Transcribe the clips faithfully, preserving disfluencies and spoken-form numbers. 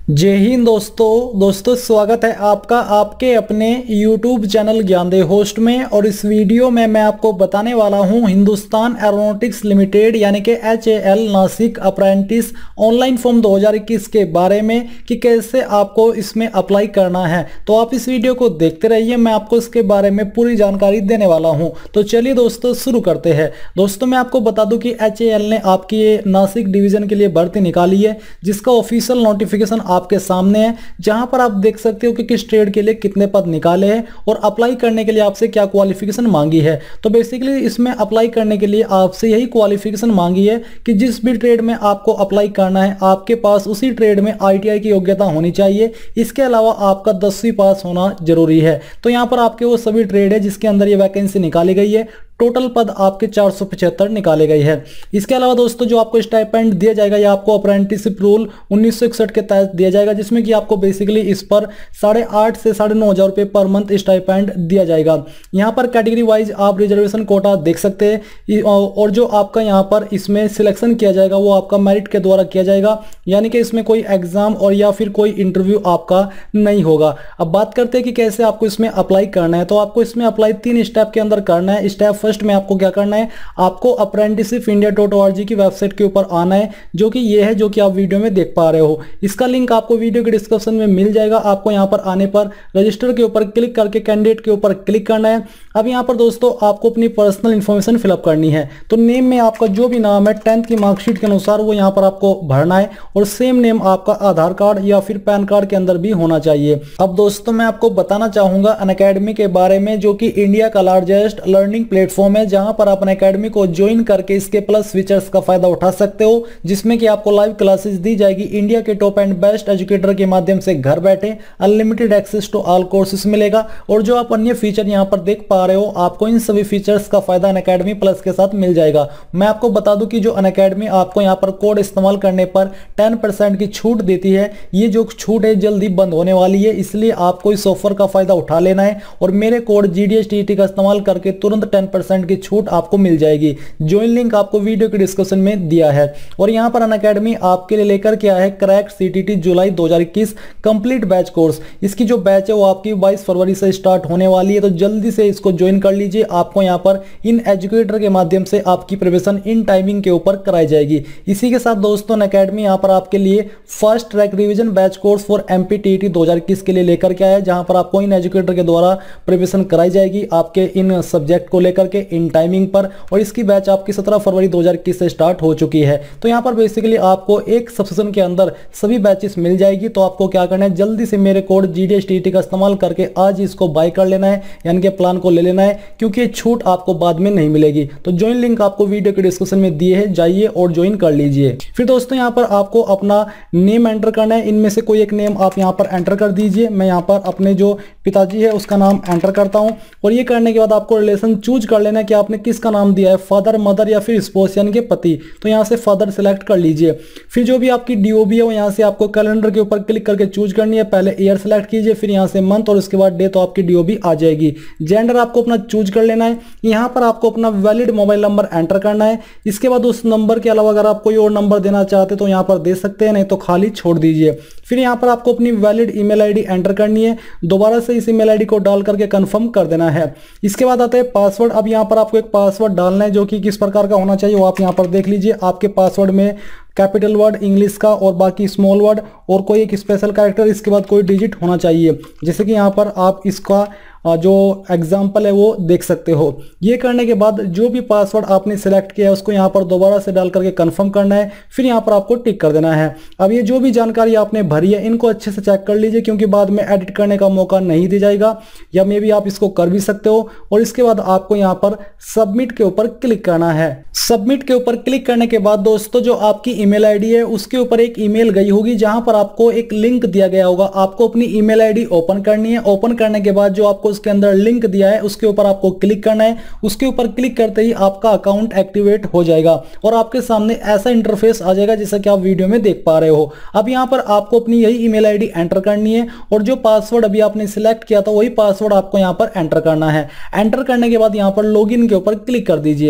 जय हिंद दोस्तों दोस्तों स्वागत है आपका आपके अपने YouTube चैनल ज्ञानदेह होस्ट में। और इस वीडियो में मैं आपको बताने वाला हूं हिंदुस्तान एरोनॉटिक्स लिमिटेड यानी कि H A L Nashik apprentice online form दो हज़ार इक्कीस के बारे में कि कैसे आपको इसमें अप्लाई करना है। तो आप इस वीडियो को देखते रहिए, मैं आपको इसके बारे में पूरी जानकारी देने वाला हूँ। तो चलिए दोस्तों शुरू करते हैं। दोस्तों मैं आपको बता दूं कि एच ए एल ने आपकी ये नासिक डिवीजन के लिए भर्ती निकाली है, जिसका ऑफिशियल नोटिफिकेशन आपके सामने है, जहां पर आप देख सकते हो कि किस ट्रेड के लिए कितने पद निकाले हैं और अप्लाई करने के लिए आपसे क्या क्वालिफिकेशन मांगी है। तो बेसिकली इसमें अप्लाई करने के लिए आपसे यही क्वालिफिकेशन मांगी है कि जिस भी ट्रेड में आपको अप्लाई करना है आपके पास उसी ट्रेड में आई टी आई की योग्यता होनी चाहिए। इसके अलावा आपका दसवीं पास होना जरूरी है। तो यहाँ पर आपके वो सभी ट्रेड है जिसके अंदर ये वैकेंसी निकाली गई है। टोटल पद आपके चार सौ पचहत्तर निकाले गए हैं। इसके अलावा दोस्तों जो आपको स्टाइपेंड दिया जाएगा या आपको अप्रेंटिसशिप रूल उन्नीस सौ इकसठ के तहत दिया जाएगा, जिसमें कि आपको बेसिकली इस पर साढ़े आठ से साढ़े नौ हजार रुपये पर मंथ स्टाइपेंड दिया जाएगा। यहाँ पर कैटेगरी वाइज आप रिजर्वेशन कोटा देख सकते हैं और जो आपका यहाँ पर इसमें सिलेक्शन किया जाएगा वो आपका मेरिट के द्वारा किया जाएगा, यानी कि इसमें कोई एग्जाम और या फिर कोई इंटरव्यू आपका नहीं होगा। अब बात करते हैं कि कैसे आपको इसमें अप्लाई करना है। तो आपको इसमें अप्लाई तीन स्टेप के अंदर करना है। स्टेप फर्स्ट में आपको क्या करना है, आपको apprenticeship India dot O R G की वेबसाइट के ऊपर आना है, जो कि ये है जो कि आप वीडियो में देख पा रहे हो। इसका लिंक आपको वीडियो के डिस्क्रिप्शन में मिल जाएगा। आपको यहां पर आने पर रजिस्टर के ऊपर क्लिक करके कैंडिडेट के ऊपर क्लिक करना है। अब यहां पर दोस्तों आपको अपनी पर्सनल इंफॉर्मेशन फिलअप करनी है। तो नेम में आपका जो भी नाम है टेंथ की मार्कशीट के अनुसार वो यहां पर आपको भरना है और सेम नेम आपका आधार कार्ड या फिर पैन कार्ड के अंदर भी होना चाहिए। अब दोस्तों मैं आपको बताना चाहूंगा अनअकैडमी के बारे में, जो कि इंडिया का लार्जेस्ट लर्निंग प्लेटफॉर्म है, जहां पर आप अनअकैडमी को ज्वाइन करके इसके प्लस फीचर्स का फायदा उठा सकते हो, जिसमें कि आपको लाइव क्लासेस दी जाएगी इंडिया के टॉप एंड बेस्ट एजुकेटर के माध्यम से घर बैठे unlimited access to all courses मिलेगा। और जो आप अन्य फीचर यहां पर देख पा रहे हो, आपको इन सभी फीचर्स का फायदा अनअकैडमी प्लस के साथ मिल जाएगा। मैं आपको बता दूं कि जो अनअकैडमी आपको यहां पर कोड इस्तेमाल करने पर टेन परसेंट की छूट देती है, ये जो छूट है जल्दी बंद होने वाली है, इसलिए आपको इस ऑफर का फायदा उठा लेना है और मेरे code G D S T E T का इस्तेमाल करके तुरंत टेन परसेंट की छूट आपको मिल जाएगी। ज्वाइन लिंक आपको वीडियो के डिस्क्रिप्शन में दिया है। और यहां पर अनअकैडमी आपके लिए लेकर के आया है क्रैक सी टी टी जुलाई दो हज़ार इक्कीस कंप्लीट बैच कोर्स। इसकी जो बैच है वो आपकी बाईस फरवरी से स्टार्ट होने वाली है, तो जल्दी से इसको ज्वाइन कर लीजिए। आपको यहां पर इन एजुकेटर के माध्यम से आपकी प्रिपरेशन इन टाइमिंग के ऊपर कराई जाएगी। इसी के साथ दोस्तों अनअकैडमी यहां पर आपके लिए first track revision batch course for M P T E T दो हज़ार इक्कीस के लिए लेकर के आया है, जहां पर आपको इन एजुकेटर के द्वारा प्रिपरेशन कराई जाएगी आपके इन सब्जेक्ट को लेकर के इन टाइमिंग पर। और इसकी बैच आपकी सत्रह फरवरी दो हज़ार इक्कीस से स्टार्ट हो चुकी है। तो यहां पर बेसिकली आपको एक सब्सक्रिप्शन के अंदर सभी बैचेस मिल जाएगी। तो आपको क्या करना है, जल्दी से मेरे code G D S T E T का इस्तेमाल करके आज इसको बाय कर लेना है, यानी कि प्लान को ले लेना है, क्योंकि ये छूट आपको बाद में नहीं मिलेगी। तो ज्वाइन लिंक आपको वीडियो के डिस्क्रिप्शन में दिए है, जाइए और ज्वाइन कर लीजिए। फिर दोस्तों यहां पर आपको अपना नेम एंटर करना है। इनमें से कोई एक नेम आप यहां पर एंटर कर दीजिए। मैं यहां पर अपने जो पिताजी है उसका नाम एंटर करता हूं और ये करने के बाद आपको रिलेशन चूज कर लेना है कि आपने किसका नाम दिया है, फादर, मदर या फिर स्पोस यानी कि पति। तो यहां से फादर सिलेक्ट कर लीजिए। फिर जो भी आपकी डी ओ बी है वो यहां से आपको कैलेंडर के ऊपर क्लिक करके चूज करनी है। पहले ईयर सेलेक्ट कीजिए, फिर यहां से मंथ और उसके बाद डे, तो आपकी डी ओ बी आ जाएगी। जेंडर आपको अपना चूज कर लेना है। यहां पर आपको अपना वैलिड मोबाइल नंबर एंटर करना है। इसके बाद उस नंबर के अलावा अगर आप कोई और नंबर देना चाहते तो यहां पर दे सकते हैं, नहीं तो खाली छोड़ दीजिए। फिर यहां पर आपको अपनी वैलिड ईमेल आईडी एंटर करनी है। दोबारा से इस ईमेल आईडी को डाल करके कंफर्म कर देना है। इसके बाद आता है पासवर्ड। अब यहां पर आपको एक पासवर्ड डालना है, जो कि किस प्रकार का होना चाहिए वो आप यहां पर देख लीजिए। आपके पासवर्ड में कैपिटल वर्ड इंग्लिश का और बाकी स्मॉल वर्ड और कोई एक स्पेशल कैरेक्टर, इसके बाद कोई डिजिट होना चाहिए। जैसे कि यहाँ पर आप इसका जो एग्जाम्पल है वो देख सकते हो। ये करने के बाद जो भी पासवर्ड आपने सिलेक्ट किया है उसको यहाँ पर दोबारा से डाल करके कंफर्म करना है। फिर यहाँ पर आपको टिक कर देना है। अब ये जो भी जानकारी आपने भरी है इनको अच्छे से चेक कर लीजिए, क्योंकि बाद में एडिट करने का मौका नहीं दिया जाएगा, या मे भी आप इसको कर भी सकते हो। और इसके बाद आपको यहाँ पर सबमिट के ऊपर क्लिक करना है। सबमिट के ऊपर क्लिक करने के बाद दोस्तों जो आपकी ईमेल आईडी है उसके ऊपर एक ईमेल गई होगी, जहां पर आपको एक लिंक दिया गया होगा। आपको अपनी ईमेल आईडी ओपन करनी है। ओपन करने के बाद जो आपको उसके अंदर लिंक दिया है उसके ऊपर आपको क्लिक करना है। उसके ऊपर क्लिक करते ही आपका अकाउंट एक्टिवेट हो जाएगा और आपके सामने ऐसा इंटरफेस आ जाएगा जैसा कि आप वीडियो में देख पा रहे हो। अब यहां पर आपको अपनी यही ईमेल आईडी एंटर करनी है और जो पासवर्ड अभी आपने सिलेक्ट किया था वही पासवर्ड आपको यहां पर एंटर करना है। एंटर करने के बाद यहां पर लॉगिन के ऊपर क्लिक कर दीजिए।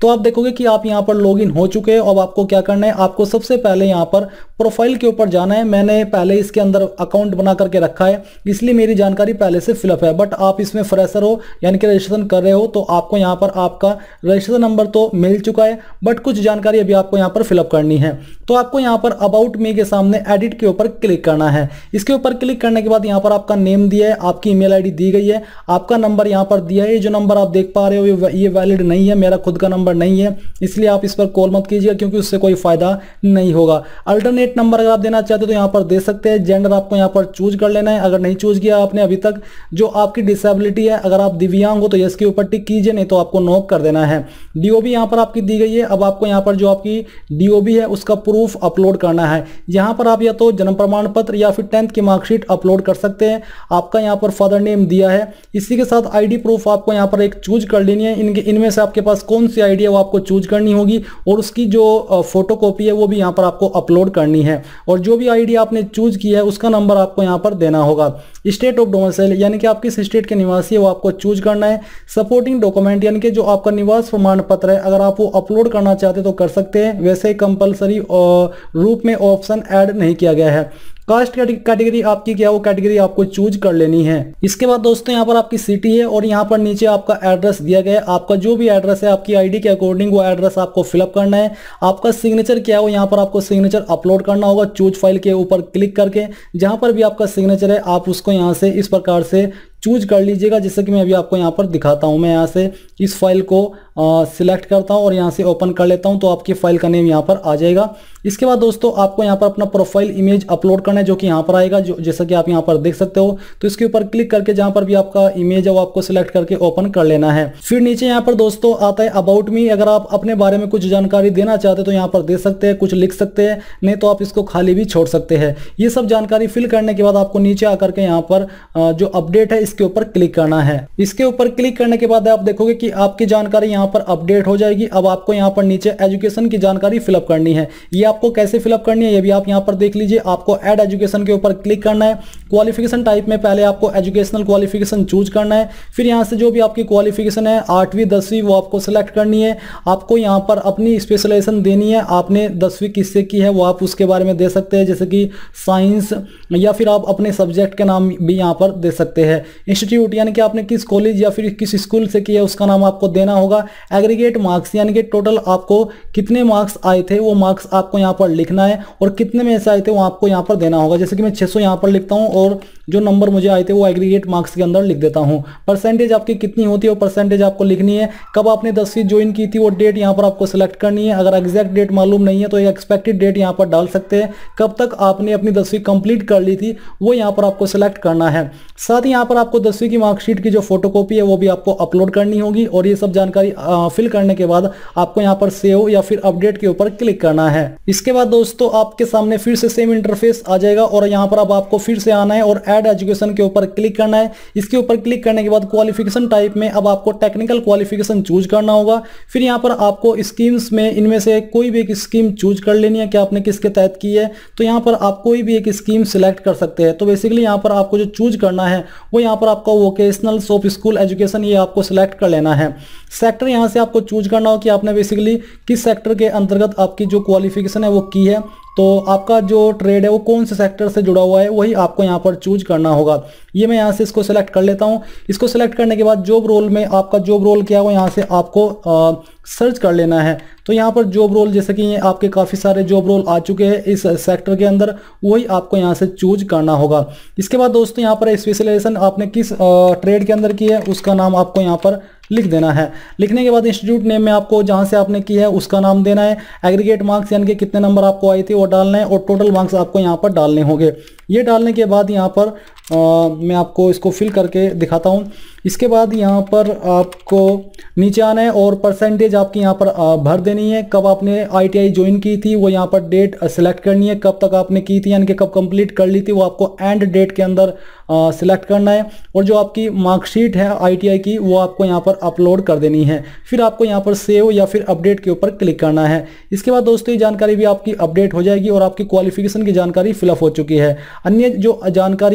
तो आप देखोगे कि आप यहाँ पर लॉगिन हो चुके हैं। अब आपको क्या करना है, आपको सबसे पहले यहाँ पर प्रोफाइल के ऊपर जाना है। मैंने पहले इसके अंदर अकाउंट बना करके रखा है, इसलिए मेरी जानकारी पहले से फिलअप है। बट आप इसमें फ्रेशर हो यानी कि रजिस्ट्रेशन कर रहे हो, तो आपको यहाँ पर आपका रजिस्ट्रेशन नंबर तो मिल चुका है, बट कुछ जानकारी अभी आपको यहाँ पर फिलअप करनी है। तो आपको यहाँ पर अबाउट मी के सामने एडिट के ऊपर क्लिक करना है। इसके ऊपर क्लिक करने के बाद यहाँ पर आपका नेम दिया है, आपकी ईमेल आईडी दी गई है, आपका नंबर यहाँ पर दिया है। जो नंबर आप देख पा रहे हो ये वैलिड नहीं है, मेरा खुद का नंबर नहीं है, इसलिए आप इस पर कॉल मत कीजिएगा क्योंकि उससे कोई फायदा नहीं होगा। अल्टरनेट नंबर अगर आप देना चाहते हो तो यहाँ पर दे सकते हैं। जेंडर आपको यहाँ पर चूज कर लेना है, अगर नहीं चूज किया आपने अभी तक। जो आपकी डिसेबिलिटी है, अगर आप दिव्यांग हो तो यस के ऊपर टिक कीजिए, नहीं तो आपको नो कर देना है। डीओबी यहाँ पर आपकी दी गई है। अब आपको यहाँ पर जो आपकी डीओबी है उसका प्रूफ अपलोड करना है। यहाँ पर आप या तो जन्म प्रमाण पत्र या फिर टेंथ की मार्कशीट अपलोड कर सकते हैं। आपका यहाँ पर फादर नेम दिया है, इसी के साथ आईडी प्रूफ आपको यहाँ पर एक चूज कर लेनी है। इनके इनमें से आपके पास कौन सी आईडी है वो आपको चूज करनी होगी, और उसकी जो फोटो कॉपी है वो भी यहाँ पर आपको अपलोड करनी है। और जो भी आईडी आपने चूज की है उसका नंबर आपको यहाँ पर देना होगा। स्टेट ऑफ डोमिसाइल यानी कि आप किस स्टेट के निवासी है वो आपको चूज करना है। सपोर्टिंग डॉक्यूमेंट यानी कि जो आपका निवास प्रमाण पत्र है, अगर आप वो अपलोड करना चाहते तो कर सकते हैं, वैसे कंपलसरी रूप में ऑप्शन ऐड नहीं किया गया है। कास्ट कैटेगरी आपकी क्या, वो कैटेगरी आपको चूज कर लेनी है। इसके बाद दोस्तों यहाँ पर आपकी सिटी है और यहाँ पर नीचे आपका एड्रेस दिया गया है। आपका जो भी एड्रेस है आपकी आईडी के अकॉर्डिंग वो एड्रेस आपको फिलअप करना है। आपका सिग्नेचर क्या है वो यहाँ पर आपको सिग्नेचर अपलोड करना होगा चूज फाइल के ऊपर क्लिक करके। जहाँ पर भी आपका सिग्नेचर है आप उसको यहाँ से इस प्रकार से चूज कर लीजिएगा, जैसे कि मैं अभी आपको यहाँ पर दिखाता हूँ। मैं यहाँ से इस फाइल को सिलेक्ट करता हूँ और यहाँ से ओपन कर लेता हूँ, तो आपकी फाइल का नेम यहाँ पर आ जाएगा। इसके बाद दोस्तों आपको यहाँ पर अपना प्रोफाइल इमेज अपलोड करना है, जो कि यहाँ पर आएगा, जो जैसा कि आप यहाँ पर देख सकते हो। तो इसके ऊपर क्लिक करके जहाँ पर भी आपका इमेज है वो आपको सिलेक्ट करके ओपन कर लेना है। फिर नीचे यहाँ पर दोस्तों आता है अबाउट मी। अगर आप अपने बारे में कुछ जानकारी देना चाहते हैं तो यहाँ पर दे सकते हैं, कुछ लिख सकते हैं, नहीं तो आप इसको खाली भी छोड़ सकते हैं। ये सब जानकारी फिल करने के बाद आपको नीचे आकर के यहाँ पर जो अपडेट है इसके ऊपर क्लिक करना है। इसके ऊपर क्लिक करने के बाद आप देखोगे कि आपकी जानकारी यहाँ पर अपडेट हो जाएगी। अब आपको यहाँ पर नीचे एजुकेशन की जानकारी फिलअप करनी है। ये आपको कैसे फिलअप करनी है ये भी आप यहाँ पर देख लीजिए। आपको ऐड एजुकेशन के ऊपर क्लिक करना है। क्वालिफिकेशन टाइप में पहले आपको एजुकेशनल क्वालिफिकेशन चूज करना है। फिर यहाँ से जो भी आपकी क्वालिफिकेशन है आठवीं दसवीं वो आपको सिलेक्ट करनी है। आपको यहाँ पर अपनी स्पेशलाइजेशन देनी है, आपने दसवीं किससे की है वो आप उसके बारे में दे सकते हैं, जैसे कि साइंस, या फिर आप अपने सब्जेक्ट के नाम भी यहाँ पर दे सकते हैं। इंस्टीट्यूट यानी कि आपने किस कॉलेज या फिर किस स्कूल से किया उसका नाम आपको देना होगा। एग्रीगेट मार्क्स यानी कि टोटल आपको कितने मार्क्स आए थे वो मार्क्स आपको यहाँ पर लिखना है, और कितने में से आए थे वो आपको यहाँ पर देना होगा। जैसे कि मैं छह सौ यहाँ पर लिखता हूँ और जो नंबर मुझे आए थे वो एग्रीगेट मार्क्स के अंदर लिख देता हूँ। परसेंटेज आपकी कितनी होती है वो परसेंटेज आपको लिखनी है। कब आपने दसवीं ज्वाइन की थी वो डेट यहाँ पर आपको सिलेक्ट करनी है। अगर एग्जैक्ट डेट मालूम नहीं है तो एक्सपेक्टेड डेट यहाँ पर डाल सकते हैं। कब तक आपने अपनी दसवीं कंप्लीट कर ली थी वो यहाँ पर आपको सिलेक्ट करना है। साथ ही यहाँ पर आपको दसवीं की मार्कशीट की जो फोटोकॉपी है वो भी आपको अपलोड करनी होगी। और ये सब जानकारी फिल करने के बाद आपको यहाँ पर सेव या फिर अपडेट के ऊपर क्लिक करना है। इसके बाद दोस्तों आपके सामने फिर से सेम इंटरफेस आ जाएगा और यहाँ पर अब आपको फिर से आना है और ऐड एजुकेशन के ऊपर क्लिक करना है। इसके ऊपर क्लिक करने के बाद क्वालिफिकेशन टाइप में अब आपको टेक्निकल क्वालिफिकेशन चूज करना होगा। फिर यहाँ पर आपको स्कीम्स में इनमें से कोई भी एक स्कीम चूज कर लेनी है कि आपने किसके तहत की है। तो यहाँ पर आप कोई भी एक स्कीम सिलेक्ट कर सकते हैं। तो बेसिकली यहाँ पर आपको जो चूज करना है वो यहाँ पर आपका वोकेशनल सॉफ्ट स्कूल एजुकेशन ये आपको सिलेक्ट कर लेना है। सेक्टर यहाँ से आपको चूज करना हो कि आपने बेसिकली किस सेक्टर के अंतर्गत आपकी जो क्वालिफिकेशन है वो की है। तो आपका जो ट्रेड है वो कौन से सेक्टर से जुड़ा हुआ है वही आपको यहाँ पर चूज करना होगा। ये मैं यहाँ से इसको सिलेक्ट कर लेता हूँ। इसको सिलेक्ट करने के बाद जॉब रोल में आपका जॉब रोल क्या है वो यहाँ से आपको आ, सर्च कर लेना है। तो यहाँ पर जॉब रोल जैसे कि आपके काफ़ी सारे जॉब रोल आ चुके हैं इस सेक्टर के अंदर, वही आपको यहाँ से चूज करना होगा। इसके बाद दोस्तों यहाँ पर स्पेशलाइजेशन आपने किस ट्रेड के अंदर की है उसका नाम आपको यहाँ पर लिख देना है। लिखने के बाद इंस्टीट्यूट नेम में आपको जहां से आपने की है उसका नाम देना है। एग्रीगेट मार्क्स यानी कि कितने नंबर आपको आए थे वो डालना है, और टोटल मार्क्स आपको यहाँ पर डालने होंगे। ये डालने के बाद यहाँ पर आ, मैं आपको इसको फिल करके दिखाता हूँ। इसके बाद यहाँ पर आपको नीचे आना है और परसेंटेज आपकी यहाँ पर भर देनी है। कब आपने आईटीआई ज्वाइन की थी वो यहाँ पर डेट सिलेक्ट करनी है। कब तक आपने की थी यानी कि कब कंप्लीट कर ली थी वो आपको एंड डेट के अंदर सिलेक्ट करना है। और जो आपकी मार्कशीट है आईटीआई की वो आपको यहाँ पर अपलोड कर देनी है। फिर आपको यहाँ पर सेव या फिर अपडेट के ऊपर क्लिक करना है। इसके बाद दोस्तों ये जानकारी भी आपकी अपडेट हो जाएगी और आपकी क्वालिफिकेशन की जानकारी फिलअप हो चुकी है। अन्य जो जानकारी ये जरूर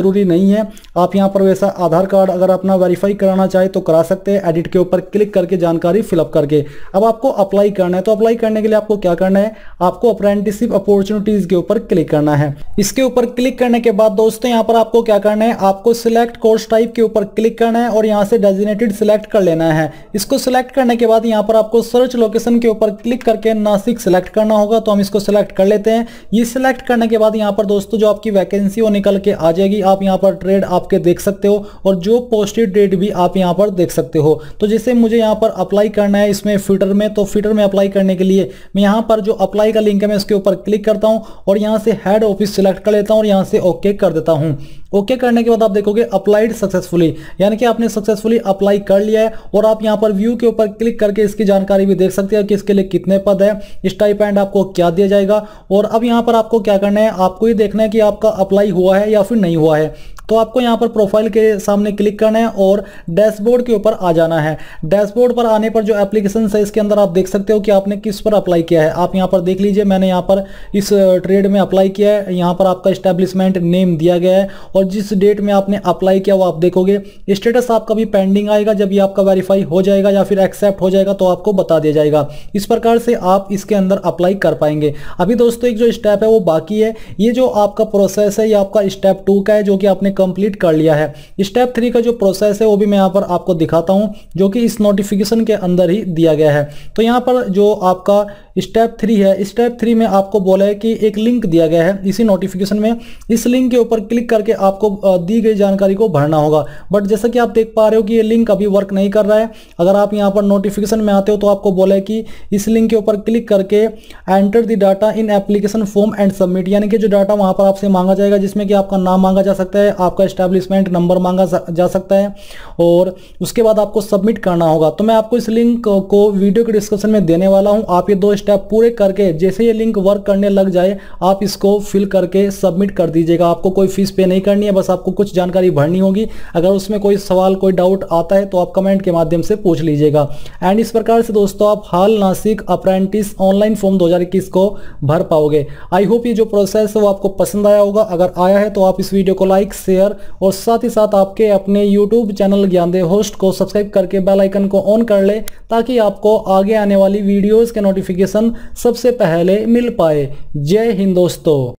ज़रूरी नहीं है। आप यहाँ पर वैसा आधार कार्ड अगर अपना वेरीफाई कराना चाहे तो करा सकते हैं, एडिट के ऊपर क्लिक करके जानकारी फिलअप करके। अब आपको अप्लाई करना है, तो अप्लाई करने के लिए आपको क्या करना है, आपको अप्रेंटिसशिप अपॉर्चुनिटीज के ऊपर क्लिक करना है। इसके ऊपर क्लिक करने के बाद दोस्तों यहाँ पर आपको क्या करना है, आपको सिलेक्ट कोर्स टाइप के ऊपर क्लिक करना है और यहाँ से डेजिग्नेटेड सिलेक्ट कर लेना है। इसको सिलेक्ट करने के बाद यहाँ पर आपको सर्च लोकेशन के ऊपर क्लिक करके नासिक सिलेक्ट करना होगा, तो हम इसको सिलेक्ट कर लेते हैं। ये सिलेक्ट करने के बाद यहाँ पर दोस्तों जो आपकी वैकेंसी वो निकल के आ जाएगी। आप यहाँ पर ट्रेड आपके देख सकते हो और जो पोस्टेड डेट भी आप यहाँ पर देख सकते हो। तो जैसे मुझे यहाँ पर अप्लाई करना है इसमें फिटर में, तो फिटर में अप्लाई करने के लिए मैं यहाँ पर जो अप्लाई का लिंक है मैं इसके ऊपर क्लिक करता हूँ और यहाँ से हेड ऑफिस सिलेक्ट कर लेता हूँ और यहाँ से ओके कर देता हूँ। ओके करने के बाद आप देखोगे अप्लाइड सक्सेसफुली, यानी कि आपने सक्सेसफुली अप्लाई कर लिया है। और आप यहाँ पर व्यू के ऊपर क्लिक करके इसकी जानकारी भी देख सकते हैं कि इसके लिए कितने पद है, स्टाइपेंड आपको क्या दिया जाएगा। और अब यहाँ पर आपको क्या करना है, आपको ये देखना है कि आपका अप्लाई हुआ है या फिर नहीं हुआ है। तो आपको यहाँ पर प्रोफाइल के सामने क्लिक करना है और डैशबोर्ड के ऊपर आ जाना है। डैशबोर्ड पर आने पर जो एप्लीकेशन है इसके अंदर आप देख सकते हो कि आपने किस पर अप्लाई किया है। आप यहाँ पर देख लीजिए, मैंने यहाँ पर इस ट्रेड में अप्लाई किया है। यहाँ पर आपका एस्टेब्लिशमेंट नेम दिया गया है और जिस डेट में आपने अप्लाई किया वो आप देखोगे। स्टेटस आपका भी पेंडिंग आएगा, जब ये आपका वेरीफाई हो जाएगा या फिर एक्सेप्ट हो जाएगा तो आपको बता दिया जाएगा। इस प्रकार से आप इसके अंदर अप्लाई कर पाएंगे। अभी दोस्तों एक जो स्टेप है वो बाकी है। ये जो आपका प्रोसेस है ये आपका स्टेप टू का है जो कि आपने कंप्लीट कर लिया है। स्टेप थ्री का जो प्रोसेस है वो भी मैं यहाँ पर आपको दिखाता हूँ, जो कि इस नोटिफिकेशन के अंदर ही दिया गया है। तो यहाँ पर जो आपका स्टेप थ्री है, स्टेप थ्री में आपको बोला है कि एक लिंक दिया गया है इसी नोटिफिकेशन में। इस लिंक के ऊपर क्लिक करके आपको दी गई जानकारी को भरना होगा। बट जैसा कि आप देख पा रहे हो कि ये लिंक अभी वर्क नहीं कर रहा है। अगर आप यहाँ पर नोटिफिकेशन में आते हो तो आपको बोला है कि इस लिंक के ऊपर क्लिक करके enter the data in application form and submit, यानी कि जो डाटा वहां पर आपसे मांगा जाएगा, जिसमें कि आपका नाम मांगा जा सकता है, आपका एस्टैब्लिशमेंट नंबर मांगा जा सकता है और उसके बाद आपको सबमिट करना होगा। तो मैं आपको इस लिंक को वीडियो के डिस्क्रिप्शन में देने वाला हूं। आप ये दो स्टेप पूरे करके जैसे ये लिंक वर्क करने लग जाए आप इसको फिल करके सबमिट कर दीजिएगा। आपको कोई फीस पे नहीं करनी है, बस आपको कुछ जानकारी भरनी होगी। अगर उसमें कोई सवाल कोई डाउट आता है तो आप कमेंट के माध्यम से पूछ लीजिएगा। एंड इस प्रकार से दोस्तों आप HAL Nashik apprentice online form दो हज़ार इक्कीस को भर पाओगे। आई होप ये जो प्रोसेस है वो आपको पसंद आया होगा। अगर आया है तो आप इस वीडियो को लाइक शेयर और साथ ही साथ आपके अपने यूट्यूब चैनल ज्ञानदेव होस्ट को सब्सक्राइब करके बेल आइकन को ऑन कर ले, ताकि आपको आगे आने वाली वीडियोस के नोटिफिकेशन सबसे पहले मिल पाए। जय हिंद दोस्तों।